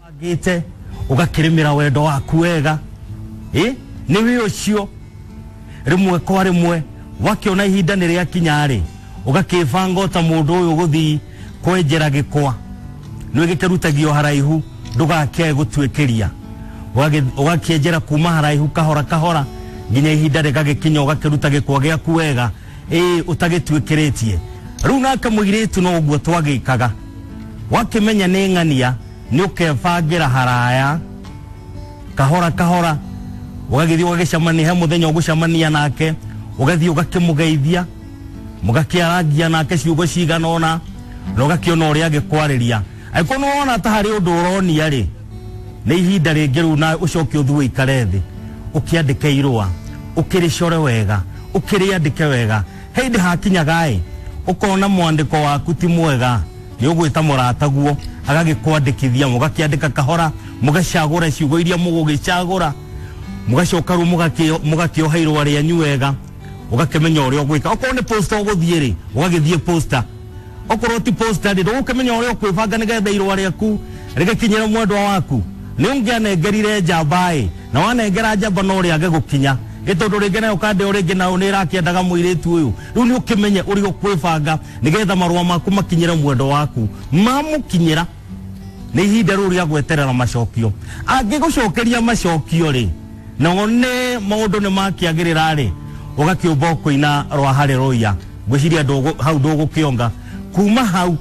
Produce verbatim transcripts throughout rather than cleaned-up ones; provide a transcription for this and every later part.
gite ugakirimira wendo waku wega eh niwe ucio rimwe kwa rimwe wakiona ihinda ni ria kinyari ugakibanga ta mundu uyu guthi kwenjera gikwa niwe gikerutagio haraihu ndugake gutwekeria ugakienjera kuma haraihu kahora kahora nginya ihinda rikagikinya ugakiruta gikwa giaku wega eh utagitwekeretie riu nake mugiretu no uguo twagikaga wakimenya ni ngania ni ukebangira haraya kahora kahora ugagithi ugacamania he muthenya ugucamania nake ugathi ugakimugeithia mugakiaragia nake ciugo ciganona no gakiona uria agikwariria aikono ona ta hari undu uronia ri ni ihinda ringi riu na ucoke uthu ikare thi ukiandike irua ukiricore wega ukiriandike wega hindi hakinyaga i ukona mwandiko waku ti mwega ni ugwita murata guo agagikwandikithia mugakiandika kahora mugacagura ciugo iria mugugicagura mugacoka ru mugakio mugakio hairwa ria nyuwega ugakemenya uria gwika okorwo ni poster uguthie ri ugagithie poster okorwo ti poster ri ndugukemenya uria kwibanga nigetha irwa riaku rigakinyira mwendwa waku ni ungianengerire jambai na wanengera jamba no ria agegukinya itondu ringi nayo kande uringi na unirakiendaga muiritu uyu riu ni ukimenye uri ukwibanga nigetha marua maku makinyira mwendwa waku mamukinyira ni ihinda riu ria gweterera macokio angigucokeria macokio ri na one maundu ni makiagirira ri ugakiumba kuina rwa haleluya gwiciria ndogo hau ndogo kionga kuma hau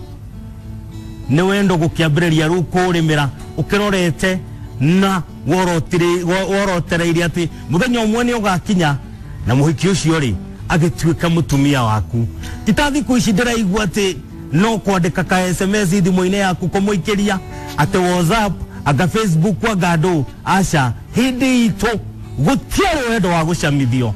ni wendo gukiambiriria ru kurimira ukirorete na worotire worotereire ati muthenya umwe ni ugakinya na muhiki ucio ri agituika mutumia waku titathi kuicindira igwa ati no kwandika ka S M S thimu-ini yaku kumuikiria ati WhatsApp aga Facebook wa gado aca hindi ito gutiero wendo wa gucamithio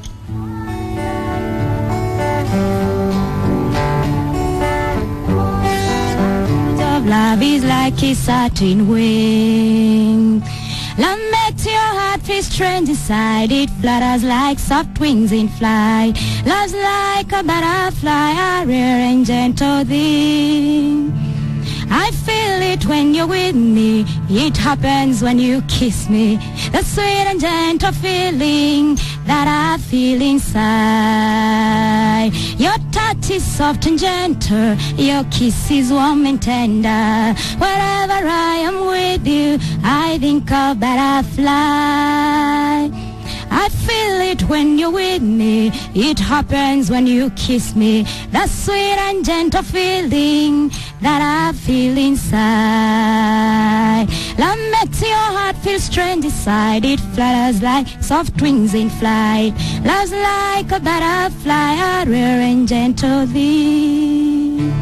love is like a satin wing. Love makes your heart feel strange inside. It flutters like soft wings in flight. Love's like a butterfly, a rare and gentle thing. I feel it when you're with me. It happens when you kiss me. The sweet and gentle feeling that I feel inside. Your touch is soft and gentle. Your kiss is warm and tender. Wherever I am with you, I think of butterfly. I feel it when you're with me. It happens when you kiss me. The sweet and gentle feeling that I feel inside. Love makes your heart feel strange inside. It flutters like soft wings in flight. Love's like a butterfly, a rare and gentle thing.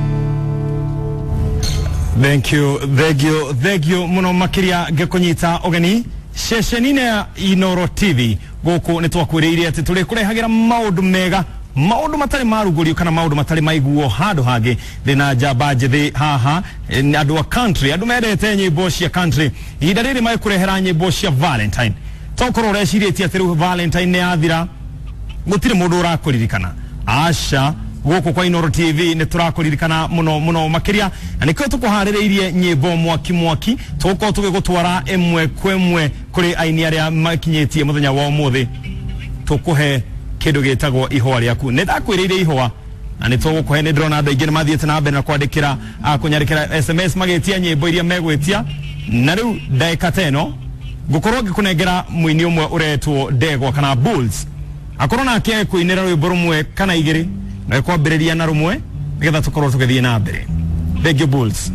Thank you, thank you, thank you. Muno makiria gekonyita ogeni. Sheshenine ya Inoro T V goku nitwakwiriire ati tuli kurehagira maundu mega maundu matari marugurio kana maundu matari maiguo hado hage thina jamba njithi haha andu a country andu merete nyimbo cia country ihinda riri mai kurehera nyimbo cia Valentine tokoro reciritie ati riu Valentine ni athira gutire mundu urakuririkana aca goku kwa Inoro T V ni turakuririkana muno muno makiria na nikyo tukuhaririirie nyimbo mwaki mwaki tuko tugigutwara emwe kwemwe kuri aini aria makinyetie muthenya wa umuthi tukuhe kindu gitagwo ihwa riaku ne ndakwiriire ihwa na nitugukuhe ni ndrona andu aingi mathiete na mbere na kwandikira akunyarikira S M S magetia nyimbo iria megwetia na riu ndagika teno gukorwo gikunengera muini umwe uretwo Ndegwa kana Bulls akorwo nake kuinira rwimbo rumwe kana igiri na kwambiriria na rumwe nigetha tukorwo tugithie na mbere. Thank you Bulls.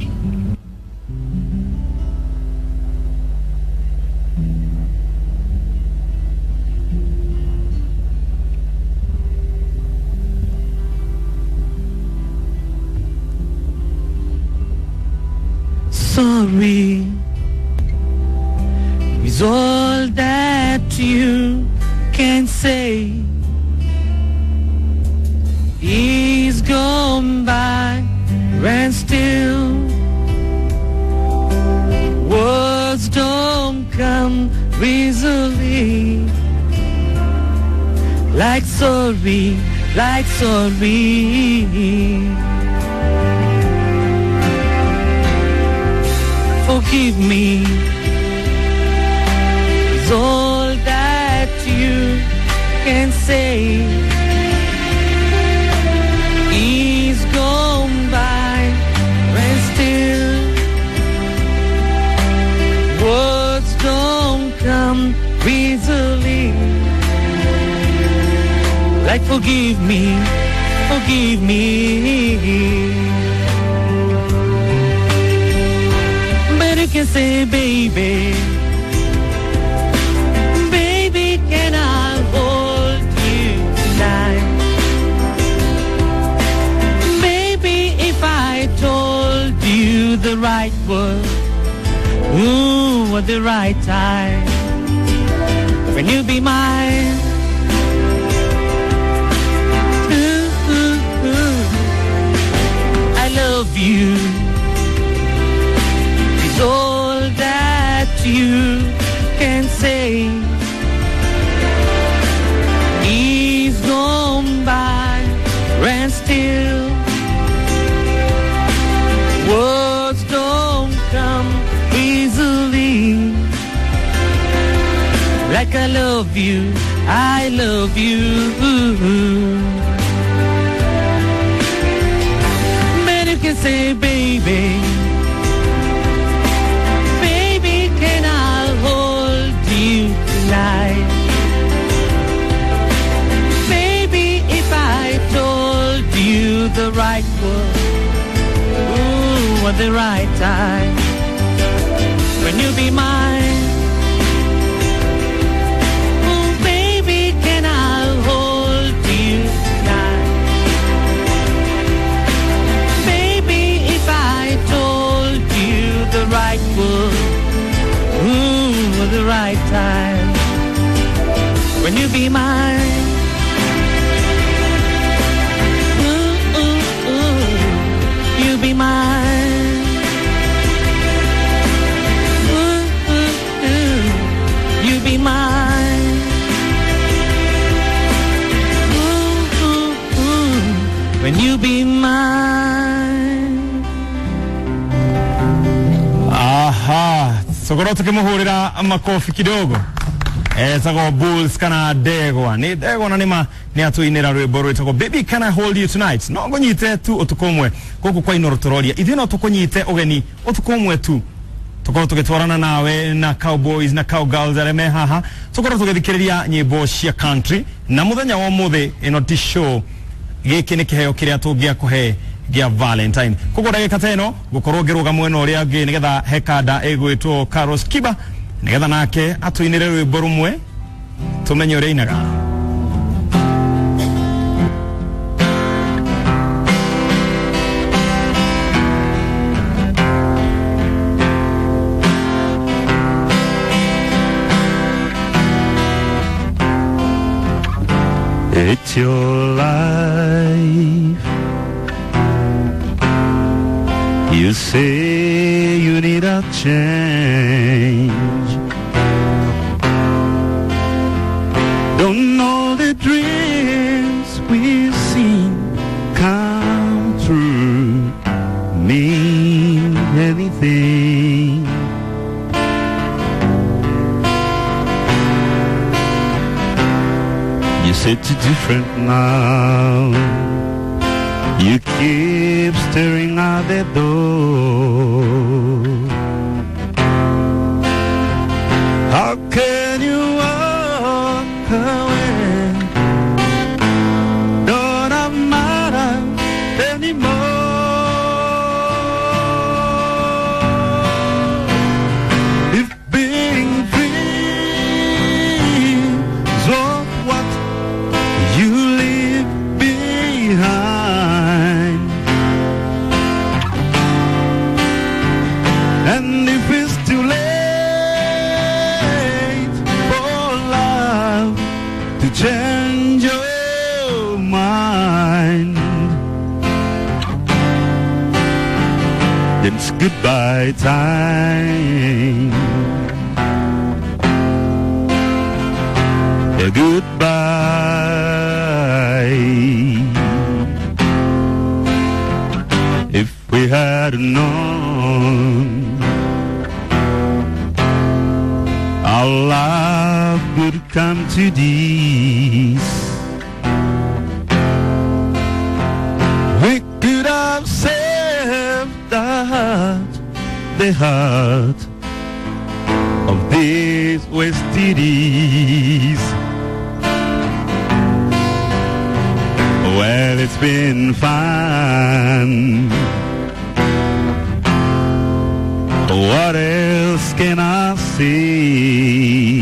Sorry is all that you can say. He's gone by and still words don't come easily. Like sorry, like sorry. forgive me is all that you can say. He's gone by and still words don't come easily. Like forgive me, forgive me. But you can say, baby, baby, can I hold you tonight? Baby, if I told you the right word, ooh, at the right time, when you be mine. I love you is all that you can say. He's gone by and still words don't come easily. Like I love you, I love you. Can say, baby, baby, can I hold you tonight? Baby, if I told you the right word, ooh, at the right time, when you be mine, ooh, baby, can I hold you tonight? The right word, ooh, at the right time, when you be mine, ooh, ooh, ooh, you be mine, ooh, ooh, ooh, you be mine, ooh, ooh, ooh, when you be mine. Aha, sokoro tukimuhurira makofi kidogo. Eh, tako Bulls kana Degwa. Ni Degwa na nima ni atuinira rwimbo rwitagwo Baby Can I Hold You Tonight. No ngonyite tu utukomwe goku kwa ino rutororia. Ithino tukonyite ogeni utukomwe tu. Tukoro tugitwarana nawe na Cowboys na Cowgirls areme haha. Tukoro tugithikiriria nyimbo cia country na muthenya wa muthe ino ti show. Giki ni kiheo kiria tungia kuhe gia Valentine. Kuko ndagika teno gukorwo ngiruga mwena uria ngi nigetha hekada egwitwo Carlos Kiba nigetha nake atuinire rwimbo rumwe tumenye uria inaga. It's your life. You say you need a change. Don't know the dreams we've seen come true mean anything. You said it's different now. You keep staring at the door. How can you walk away? Don't have matter anymore. If being free is all what you leave behind, and if it's too late for love to change your mind, then it's goodbye time. A goodbye. If we had known love could come to this. We could have saved the heart, the heart of these West Indies. Well, it's been fun. What else can I say?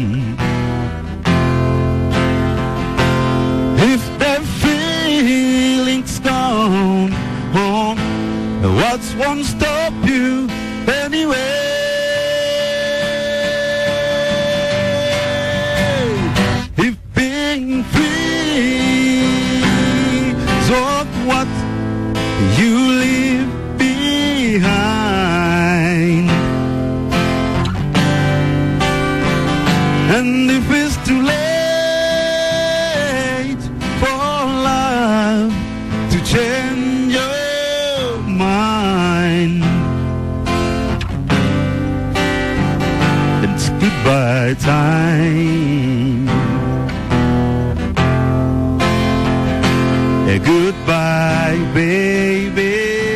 If the feeling's gone, oh, what's one stop you anyway? If being free, so what you leave behind. And if it's too late for love to change your mind, it's goodbye time. A goodbye, baby.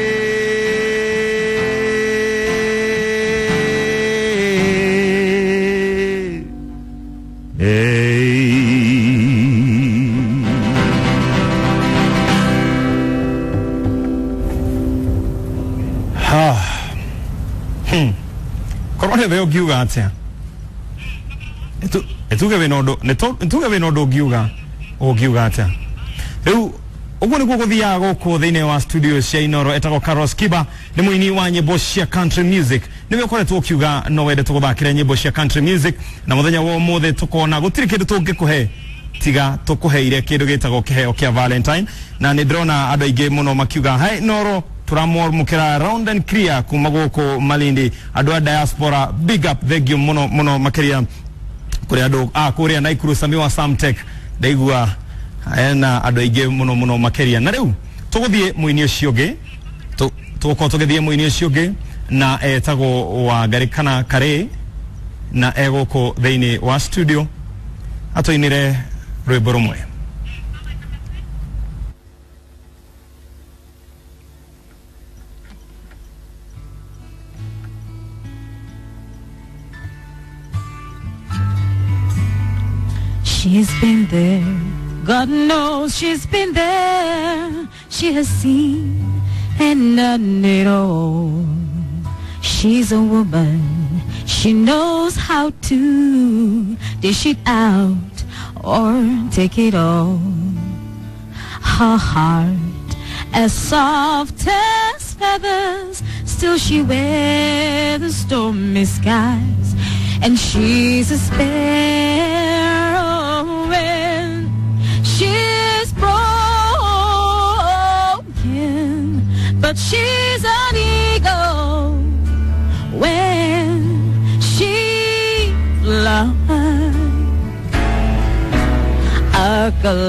Korone veo giuga atia. Etu etu ke venodo, ne to etu ke venodo giuga o giuga atia. Eu ogo ni kukuthia goko thine wa studio cia Inoro etako Carlos Kiba ni muini wa nyimbo cia country music. Ni wekore tu kiuga no wende tukuthakira nyimbo cia country music na muthenya wo mothe tukona gutiri kindu tungikuhe tiga tukuheire kindu gitagwo kiheo kia Valentine na ni drona andu aingi muno makiuga hai Noro turamor mukira round and clear kuma goko Malindi andu a diaspora big up thank you muno muno makiria kuri andu a kuria Naikuru Samiwa Samtech daigua ena andu aingi muno muno makiria na riu tuguthie muini ucio ngi tuko tugithie muini ucio ngi na etagwo wa Garikana Kare na egoko thiini wa studio atoinire rwimbo rumwe. She's been there, God knows she's been there. She has seen and done it all. She's a woman, she knows how to dish it out or take it all. Her heart as soft as feathers, still she wears the stormy skies. And she's a sparrow when she's broken, but she's an eagle when she flies. A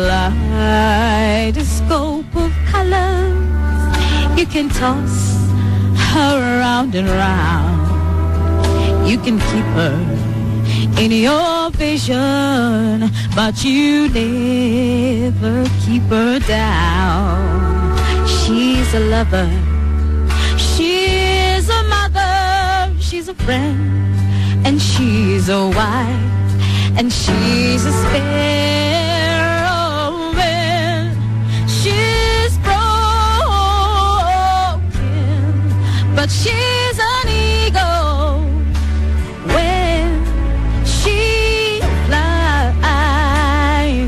kaleidoscope of colors, you can toss her round and round. You can keep her in your vision, but you never keep her down. She's a lover, she's a mother, she's a friend, and she's a wife, and she's a sparrow when she's broken, but she's an eagle when she flies.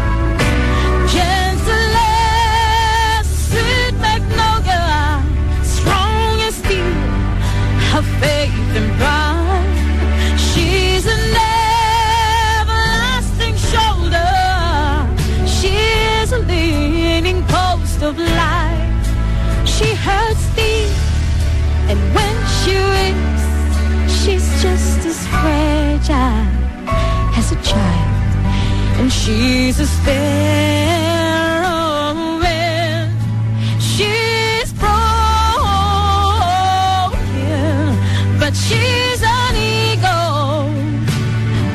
Gentle as sweet magnolia, strong as steel, her faith and pride. She's an everlasting shoulder, she's a leaning post of light. She hurts deep, and when she weeps, she's just as fragile as a child. And she's a sparrow when she's broken, but she's an eagle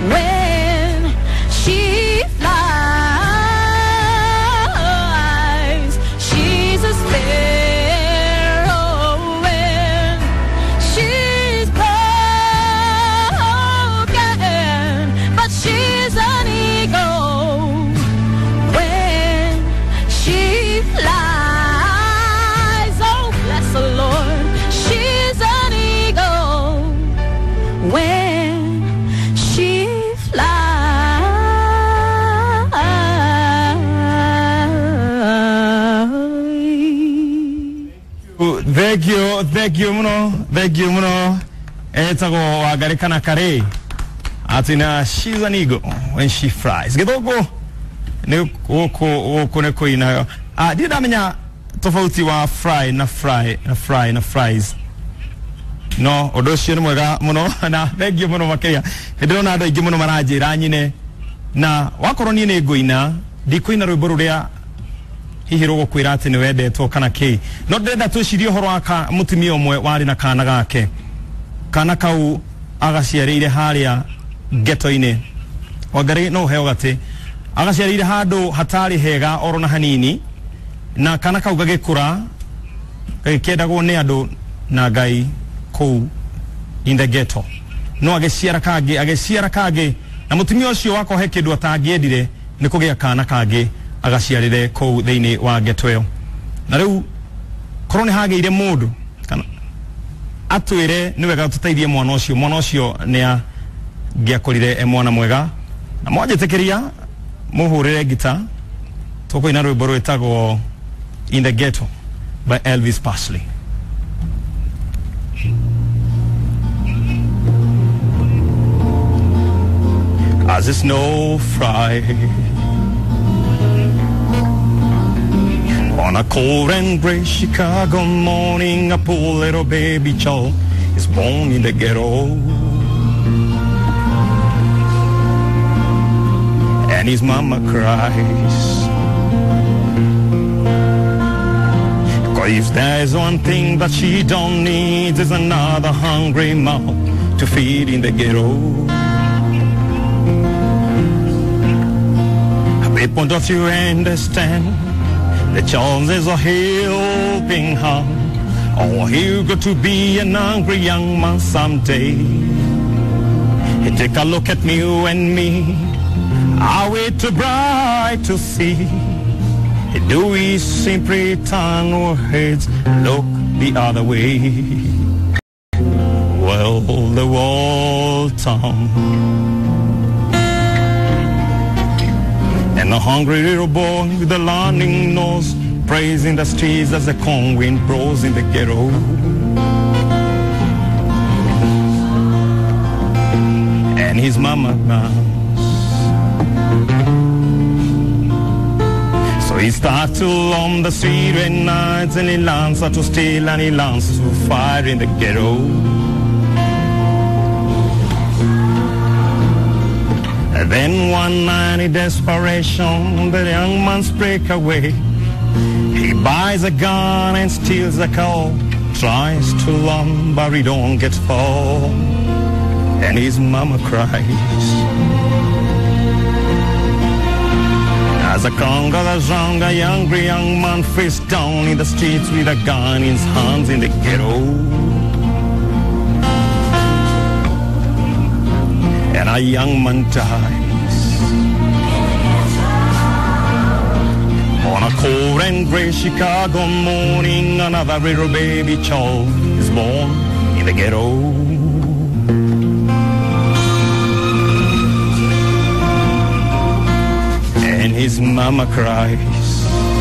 Thank you, thank you muno, thank you muno. Etago wagarikana kare. Atina, she's an eagle when she fries. Githogo ne woko woko ne koina. Ah, did amenya tofauti wa fry na fry na fry na fries. No, odoshio ni mwega muno na thank you muno makia. Hedona ado igi muno maraje ranyine na wakoroni ne goina di koina rwiboro ria hihiro go kwira ati ni wende to kana ki no ndenda tucirie horo aka mutumia omwe wari na kana gake kana kau agaciarire haria ghetto-ine wagari no heo gati agaciarire handu hatari hega oro na hanini na kana kau gagikura gagikendagwo ni andu na Ngai kuu in the ghetto no agiciara kage agiciara kage na mutumia ucio wako he kindu atangiendire ni kugia kana kage agaciarire kuu thiini wa ghetto iyo na riu korone hageire mundu kana atwire ni wega tutaithie mwana ucio mwana ucio ni a giakorire e mwana mwega na mwajetekeria muhurire gita tukoina rwimbo rwetagwo In the Ghetto by Elvis Presley. As the snow fry on a cold and gray Chicago morning, a poor little baby child is born in the ghetto, and his mama cries. 'Cause if there's one thing that she don't need, is another hungry mouth to feed in the ghetto. People, don't you understand? The chances of helping her, oh, you got to be an hungry young man someday. Hey, take a look at me and me, are we too bright to see? Hey, do we simply turn our heads, look the other way? Well, the world turns, and a hungry little boy with a learning nose, praising the streets as the cold wind blows in the ghetto. And his mama comes, so he starts to roam the street at night, and he learns how to steal, and he learns to fight in the ghetto. And then one night in desperation, the young man's break away. He buys a gun and steals a car, tries to run but he don't get far, and his mama cries. As a crowd gathers round, a hungry young man face down in the streets with a gun in his hands in the ghetto. And a young man dies on a cold and gray Chicago morning. Another little baby child is born in the ghetto. And his mama cries.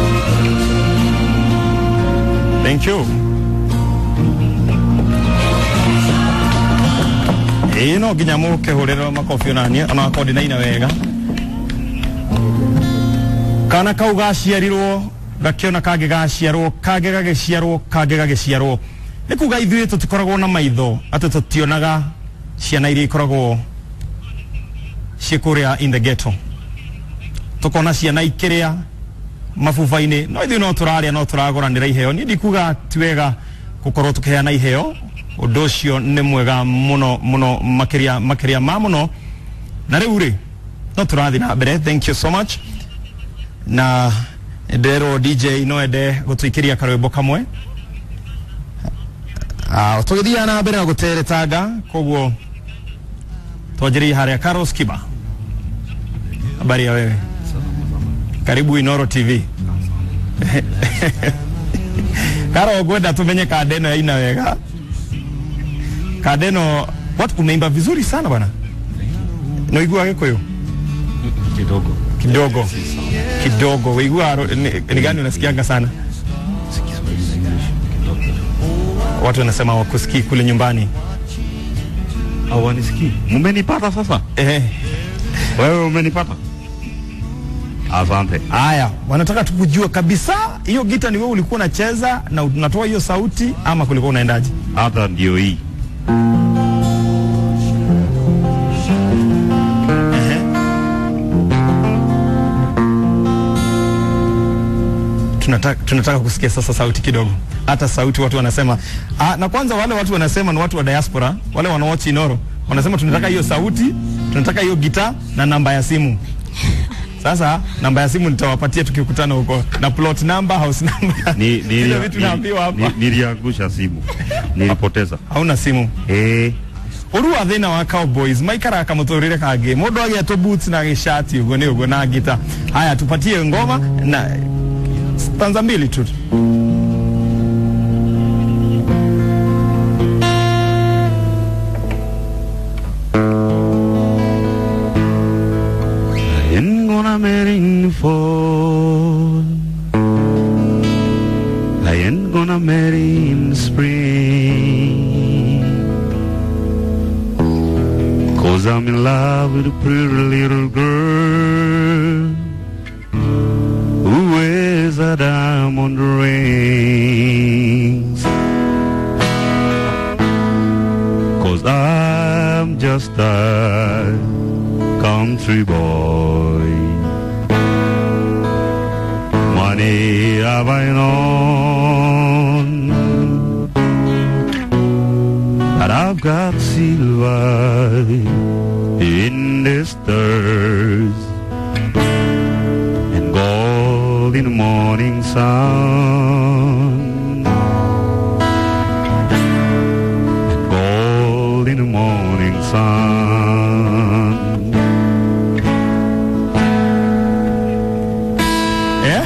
Thank you. Ino ginyamo ke horero makofi nani ana kodina ina wega kana kau gaciarirwo gakiona kage gaciarwo kage gagiciarwo kage gagiciarwo nikuga ithuĩ tutikoragwo na maitho ati tutionaga ciana iria ikoragwo cikuria in the ghetto tukona ciana ikiria mabuba-ini no ithuĩ no turaria no turagoranira iheo ni ndikuga tiwega gukorwo tukiheana iheo undu ucio ni mwega muno muno makiria makiria ma muno na riu ri no turathi na mbere. Thank you so much. Na ndero D J no ende gutuikiria karwimbo kamwe ah tugithia na mbere guteretanga koguo twajiri haria Carlos Kiba. Habari ya wewe? Karibu Inoro T V. Karo gwenda tumenye kadeno ya ina wega. Kadeno, what umeimba vizuri sana bwana. No igua Gikuyu? Kidogo. Kidogo. Kidogo. Igua ni gani unasikianga sana? watu wanasema wakusikii kule nyumbani. Hawanisikii. Mmenipata sasa? Eh. Wewe umenipata? Asante. Haya, wanataka tukujue kabisa hiyo gita ni wewe ulikuwa unacheza na unatoa hiyo sauti ama kulikuwa unaendaje? Hata ndio hii. Tunataka, tunataka kusikia sasa sauti kidogo. Hata sauti watu wanasema ah, na kwanza wale watu wanasema ni watu wa diaspora, wale wanaochi Inoro wanasema tunataka hiyo sauti, tunataka hiyo gita na namba ya simu. Sasa namba ya simu nitawapatia tukikutana huko, na plot number, house number. Ni ni vitu naambiwa hapa. Niliangusha simu. Nilipoteza. Hauna simu? Eh. Oru athina wa Cowboys maikara kamutorire kage mundu ageto boots na gishati ugo ni ugo na gita. Haya, tupatie ngoma na stanza mbili tu. I ain't gonna marry in fall. I ain't gonna marry in spring. 'Cause I'm in love with a pretty little girl who wears a diamond rings. 'Cause I'm just a country boy. Money have I known, but I've got silver in the stars and gold in the morning sun, and gold in the morning sun. Yeah?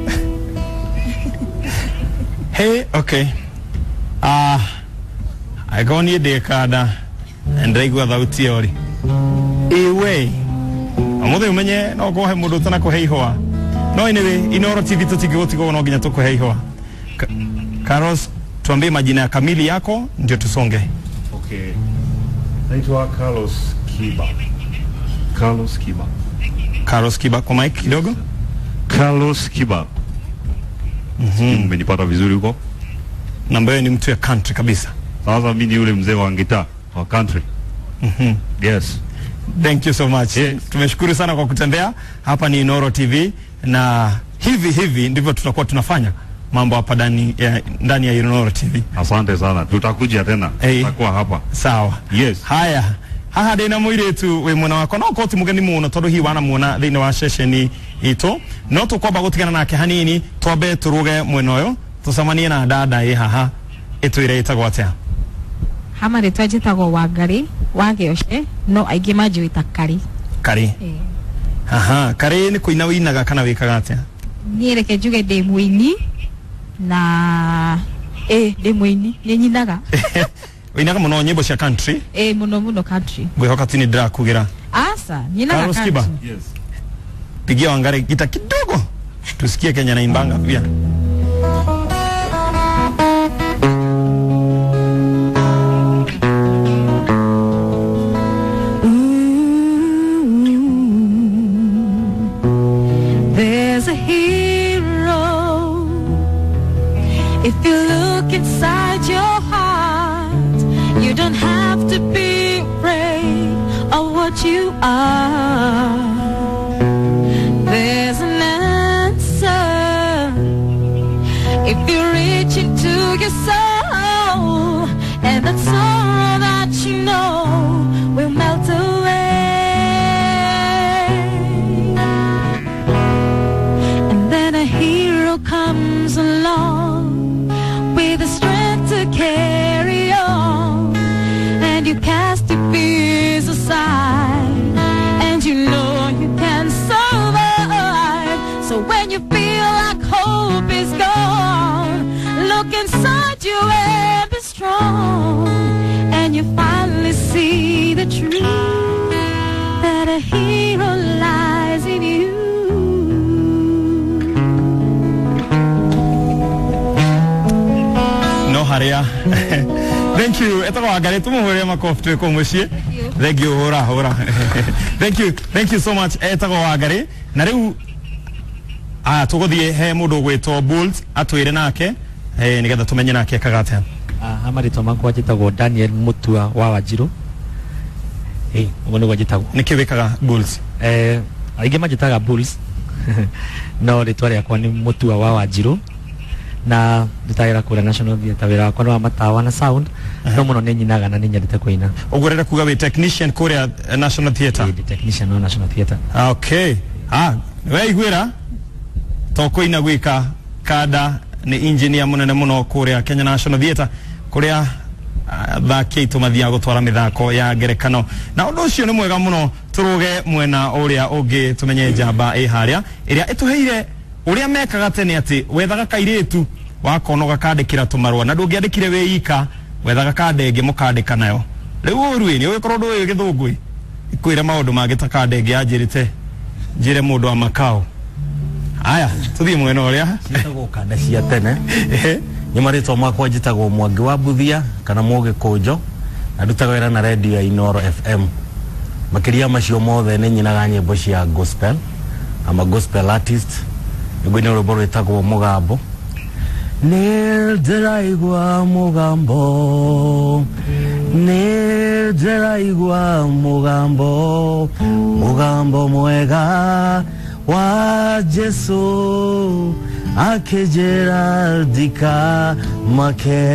Hey, okay. Ah, uh, I go near the kada and I go thauti yori. Ewe. Amothe umenye no ko he mundu tana ko heihoa. No anyway, Inoro T V tutigoti ko no ginya to ko heihoa. Carlos, tuambie majina ya kamili yako ndio tusonge. Okay. Naitwa Carlos Kiba. Carlos Kiba. Carlos Kiba, kwa mic kidogo. Carlos Kiba. Mhm. Umenipata vizuri huko? Namba yeye ni mtu ya country kabisa. Sasa mimi ni yule mzee wa gitaa wa country. Mhm. Yes. Thank you so much. Yes. Tumeshukuru sana kwa kutembea. Hapa ni Inoro T V na hivi hivi ndivyo tutakuwa tunafanya mambo hapa ndani ya ndani ya Inoro T V. Asante sana. Tutakuja tena. Hey. Tutakuwa hapa. Sawa. Yes. Haya. Haha ndina muiretu we mwana wako no ko ti mugeni muno tondu hi wana muona thini wa ceceni ito no tukwamba gutigana nake hanini twambe turuge mwena uyu tucemanie na dada ĩ haha itwire itagwo atia. Hama ritwa njitagwo Wangari Wagĩoce no aingĩ manjũĩta Kari. Kari. Eh. Aha, Kari ni kuina winaga kana wikaga atia? Niĩ reke njuge ndĩ mũini na eh ndĩ mũini nĩ nyinaga. Winaga muno nyimbo cia country? Eh muno muno country. Ngwihoka tini ndirakugira. Asa, nyinaga Carlos country. Kiba. Yes. Pigia Wangari gita kidogo. Tusikie Kenya na imbanga pia. There's a hero. If you look inside your heart, you don't have to be afraid of what you are. There's an answer. If you reach into your soul, and that sorrow that you know will melt away. And then a hero comes along with the strength to carry on, and you cast your fears aside, and you know you can survive. So when you feel like hope is gone, look inside you and be strong, and you finally see the truth that a hero lies in you. No haria thank you etako agare tumuhure makofi tweko mushie thank you hora hora thank you thank you so much etako agare na riu ah tugothie he mundu gwitwo Bulls atwire nake eh nigetha tumenye nake kagate ah amarito makwa jitagwo Daniel Mutua wa Wanjiru eh umuntu gwajitagwo nikiwikaga Bulls eh aige majitaga Bulls no ritwari akwa ni Mutua wa Wanjiru na ndutagira kura National Theatre wira kwa wa matawa na sound no muno ni nyinaga na ninyandite kuina ugurera kuga we technician kuria National Theatre the technician no National Theatre okay ah we igwira to kuina gwika kada ni engineer munene muno kuria Kenya National Theatre kuria thaki tumathia gutwara mithako ya ngerekano na undu ucio ni mwega muno turuge mwena uria ungi tumenye njamba i haria iria ituheire uria mekaga tene ati wethaga kairitu wakonoga kandikira tumarwa na ndungiandikire weika wethaga kandenge mukandika nayo riu urui ni ugikorwo ndu uyu githungui ikwire maundu mangita kandenge anjirite njire mundu wa makao aya tuthie mwena uria citagwo kanda cia tene ni maritwa makwa njitagwo Mwangi wa Buthia kana Mugi Kunjo na ndutaga wira na radio ya Inoro F M makiria macio mothe ni nyinaga nyimbo cia gospel ama gospel artist ngwini rwimbo rwitagwo Mugambo ni ndiraigwa mugambo ni ndiraigwa mugambo mugambo mwega wa Jesu akejera dika make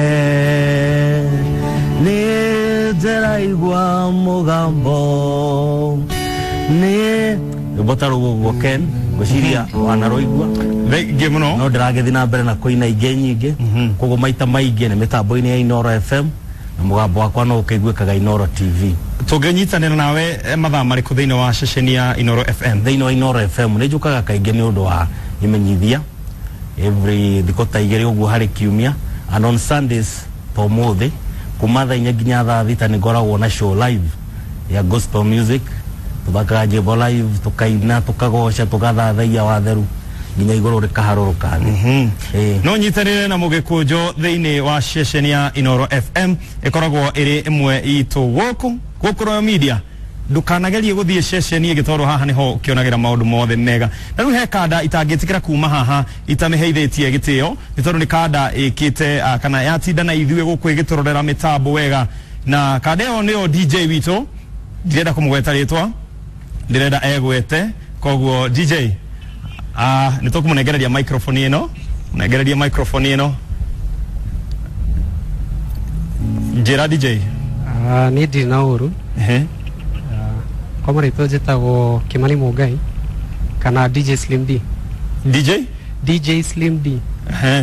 ni ndiraigwa mugambo ni botaro goken gociria wana roigwa thenge muno no ndiragethi na mbere na kuina inge nyinge kogo maita maingi ni mitambo-ini ya Inoro F M na mugambo wakwa no ukaiguikaga Inoro T V tungenyitanira nawe mathaa mariku thiini wa ceceni ya Inoro F M thiini wa Inoro F M ni njukaga kaingi ni undu wa imenyithia every thikota igiri uguo hari kiumia and on Sundays to muthi kuma thaa inya nginya thaa thita ni ngoragwo na show live ya gospel music tuthakaga nyimbo live tukaina tukagoca tugathathaia watheru nginya iguru rikaharuruka mhm no nyitanire na Mugi Kunjo thiini wa ceceni ya Inoro F M ikoragwo iri imwe itu guku guku Royal Media ndukanagerie guthie ceceni igitoro haha niho ukionagira maundu mothe mega na riu he kada itangitikira kuma haha itamiheithitie gitio gitoro ni kada ikite uh, kana yatinda na ithuĩ guku igitororera mitambo wega na kada yo nio D J wito ndirenda kumugweta ritwa ndirenda egwete koguo D J ah uh, nitokumunegereria microphone ino negereria microphone ino njira D J ah uh, ni ndi na uru ehe kwa marito jitagwo Kimani Mugai kana D J Slim D D J D J Slim D eh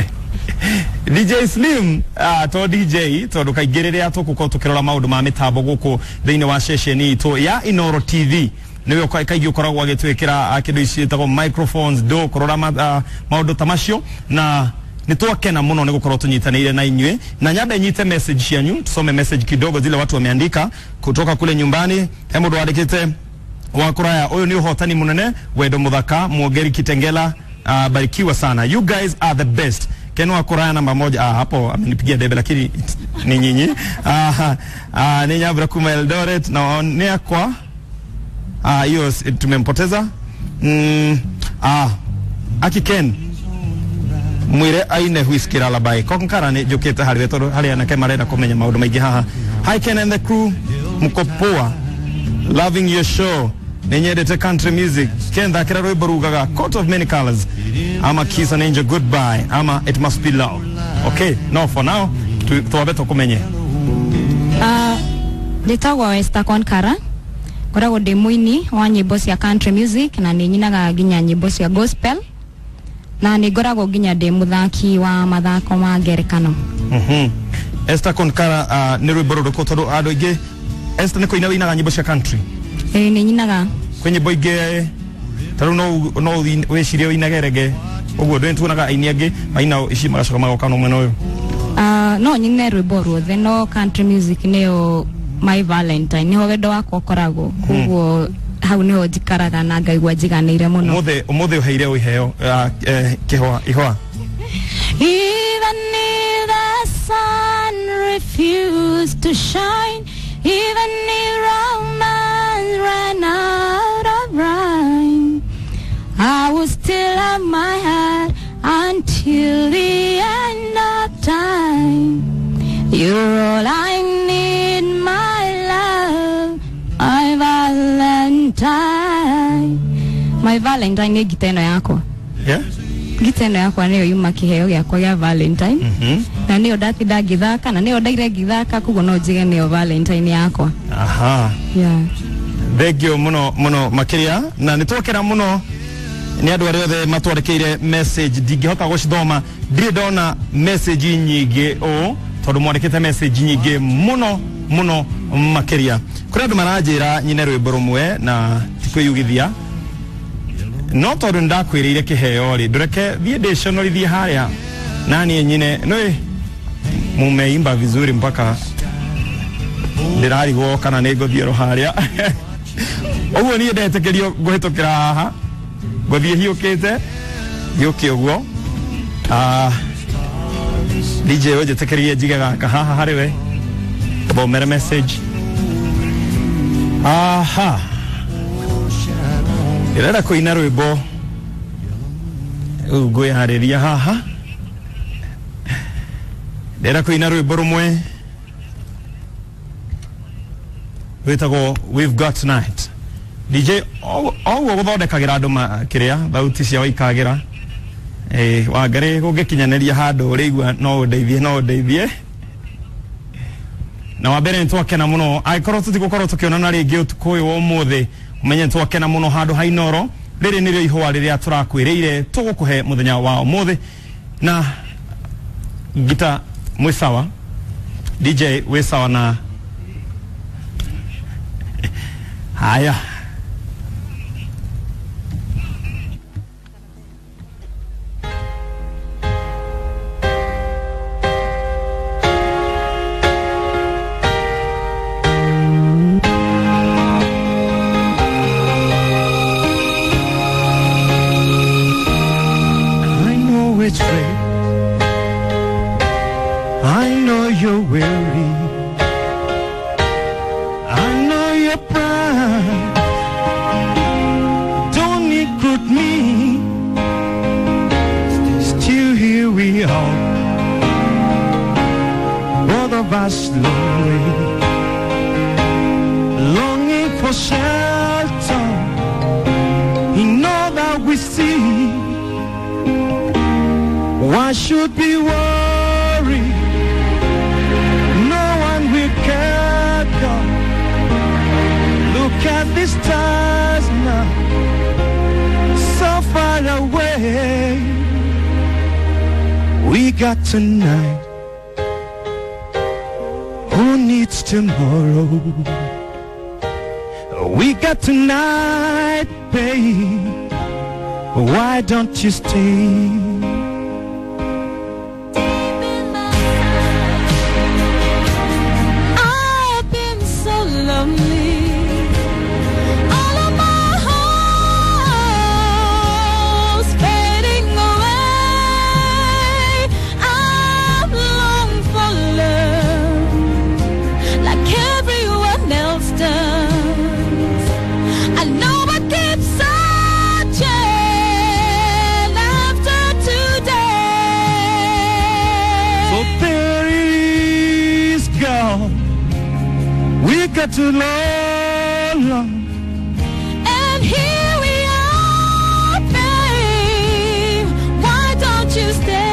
D J Slim ah to D J to ndukaingiriria tukuko tukirora maundu ma mitambo guku thiini wa ceceni itu ya Inoro T V niwe kaigi ukoragwo agitwikira akindo ici tago microphones do kurora maundu tamacio na nitwakena muno ni gukorwo tunyitanire na inywe na nyada nyite message yanyu tusome message kidogo zile watu wameandika kutoka kule nyumbani hemo ndo andikite wakuraya uyu ni uhotani munene wendo muthaka Mwogeri Kitengela uh, barikiwa sana you guys are the best Ken wakuraya namba moja ah, hapo amenipigia debe lakini ni nyinyi ah, ah, ni Nyabra kuma Eldoret na ni kwa ah hiyo tumempoteza mm, ah aki Ken mwire aine huiskira labai konkara ni jukete hari wetoro hari anake marenda kumenya maundu maingi haha hi Ken and the crew mukopoa loving your show nenyedete country music Ken thakira rwimbo rugaga coat of many colors ama kiss an angel goodbye ama it must be love okay no for now tuwabeto kumenye uh nditagwa Esther Konkara koragwo ndi muini wa nyimbo cia country music na ni nyinaga nginya nyimbo cia gospel na ni ngoragwo nginya ndi muthaki wa mathako ma ngerekano mhm Esther Konkara uh, ni rwimbo ruko tondu andu ingi Esther ni kuina winaga nyimbo cia country eh ni nyinaga kwenye nyimbo ingi taru no no wicirie winagerege uguo ndu tuonaga aini angi aina ici magacoka magoka no mwena uyu uh, no nyine rwimbo ruothe no country music niyo my valentine niho wendo wakwa koragwo kuguo hau niho njikaraga na ngaigua njiganĩire muno umuthe umuthe uheire uheo kihwa ihwa even if the to shine, even if romance ran out of rhyme. I would still have my heart until the end of time. You're all I need, my love, my Valentine. My Valentine ni gitendo yako. Yeah? Gitendo yako niyo yuma kiheo gyakwa gya Valentine. Mhm. Na niyo dati da githaka na niyo daire githaka kugo no jige niyo Valentine yako. Aha. Yeah. Thegio muno muno makiria na nitwokera muno ni andu aria othe matwarekeire message ndingihota gucithoma ndire ndona message nyingi o tondu mwandikite message nyingi muno muno makiria kuri andu maranjira nyine rwimbo rumwe na tikwiyugithia no tondu ndakwirire kiheo ri ndureke thie dictionary thie haria nani nyine no mumeimba vizuri mpaka ndirarigwo kana ni ngothiero haria oguo ni ndetekerio guhitukira haha gothie hiukite yuki uguo ah D J oje tekerie jigaga ka haha hariwe bo mere message aha irera kuina rwimbo ugwe hariria haha ndera kuina rwimbo rumwe witago We've Got Tonight. D J oguo guthondekagira andu makiria thauti cia waikagira eh wangari gugikinyaniria handu urigwa no undeithie no undeithie na wabere ntwakena muno aikorwo tutigukorwo tukionana ringi utuku uyu umuthi umenye ntwakena muno handu hainoro riri nirio ihwa riria turakwiriire tugukuhe muthenya wa umuthi na gita mwisawa D J wisawa na haya it's late. I know you're weary. I know you're proud. Don't recruit me. Still here we are, both of us lonely, longing for shelter in all that we see. Why should we worry? No one will care. God. Look at the stars now, so far away. We got tonight. Who needs tomorrow? We got tonight, babe. Why don't you stay? Got too long, and here we are, babe. Why don't you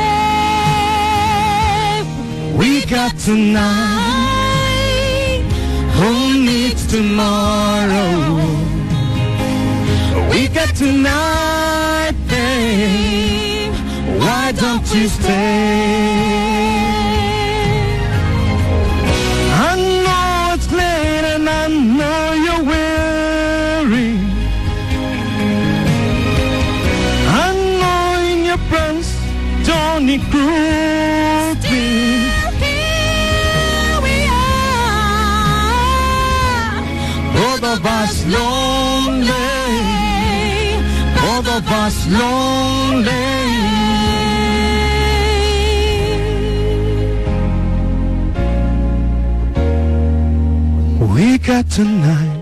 stay? We got tonight. Who needs tomorrow? We got tonight, babe. Why don't you stay? I know you're weary. I know in your plans don't include me. Here we are, both of us lonely, both of us lonely. got tonight.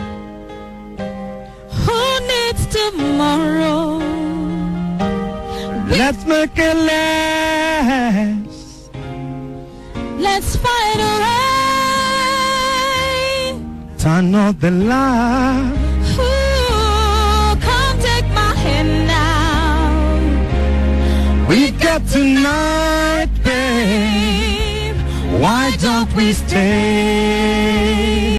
Who needs tomorrow? Let's make it last. Let's find a way. Turn off the light. Ooh, come take my hand now. We got tonight, babe. Why don't we stay?